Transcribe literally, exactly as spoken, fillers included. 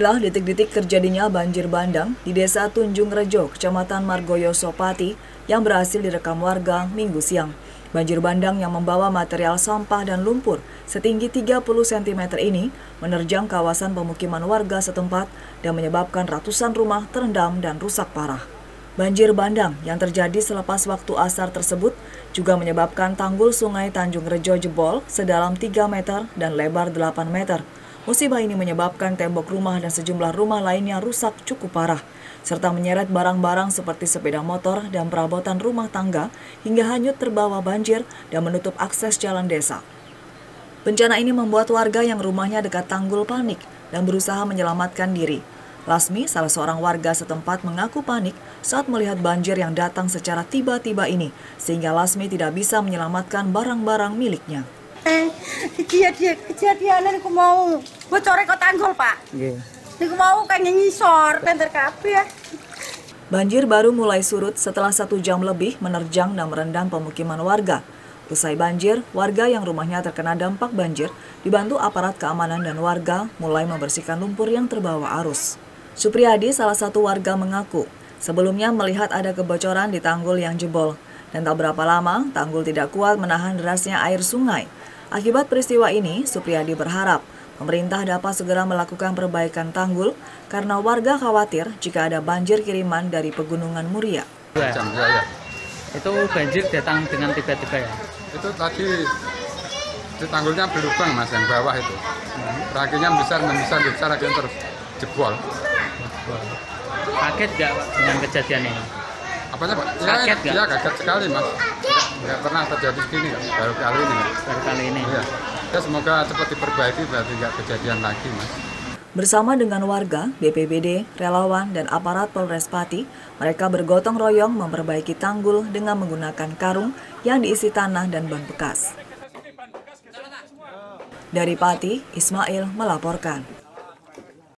Inilah detik-detik terjadinya banjir bandang di Desa Tunjung Rejo, Kecamatan Margoyoso Pati, yang berhasil direkam warga Minggu siang. Banjir bandang yang membawa material sampah dan lumpur setinggi tiga puluh sentimeter ini menerjang kawasan pemukiman warga setempat dan menyebabkan ratusan rumah terendam dan rusak parah. Banjir bandang yang terjadi selepas waktu asar tersebut juga menyebabkan tanggul sungai Tanjung Rejo jebol sedalam tiga meter dan lebar delapan meter. Musibah ini menyebabkan tembok rumah dan sejumlah rumah lainnya rusak cukup parah, serta menyeret barang-barang seperti sepeda motor dan perabotan rumah tangga hingga hanyut terbawa banjir dan menutup akses jalan desa. Bencana ini membuat warga yang rumahnya dekat tanggul panik dan berusaha menyelamatkan diri. Lasmi, salah seorang warga setempat, mengaku panik saat melihat banjir yang datang secara tiba-tiba ini, sehingga Lasmi tidak bisa menyelamatkan barang-barang miliknya. Eh, kejadian kejadian aku mau bocore ke tanggul, Pak. Nggih. Niku mau kan ngisor tenter kabeh. Banjir baru mulai surut setelah satu jam lebih menerjang dan merendam pemukiman warga. Usai banjir, warga yang rumahnya terkena dampak banjir dibantu aparat keamanan dan warga mulai membersihkan lumpur yang terbawa arus. Supriyadi, salah satu warga, mengaku sebelumnya melihat ada kebocoran di tanggul yang jebol dan tak berapa lama tanggul tidak kuat menahan derasnya air sungai. Akibat peristiwa ini, Supriyadi berharap pemerintah dapat segera melakukan perbaikan tanggul karena warga khawatir jika ada banjir kiriman dari Pegunungan Muria. Ya, ya, ya. Itu banjir datang dengan tiba-tiba ya? Itu tadi di tanggulnya berlubang, Mas, yang bawah itu. Rakinya besar, membesar, besar, akhirnya terus jebol. Kaget nggak dengan kejadian ini? Apanya, Pak? Ya, kaget nggak? Ya, kaget sekali, Mas. Nggak pernah terjadi begini, baru kali ini. Baru kali ini? Ya. Ya, semoga cepat diperbaiki, berarti nggak kejadian lagi, Mas. Bersama dengan warga, B P B D, relawan, dan aparat Polres Pati, mereka bergotong royong memperbaiki tanggul dengan menggunakan karung yang diisi tanah dan ban bekas. Dari Pati, Ismail melaporkan.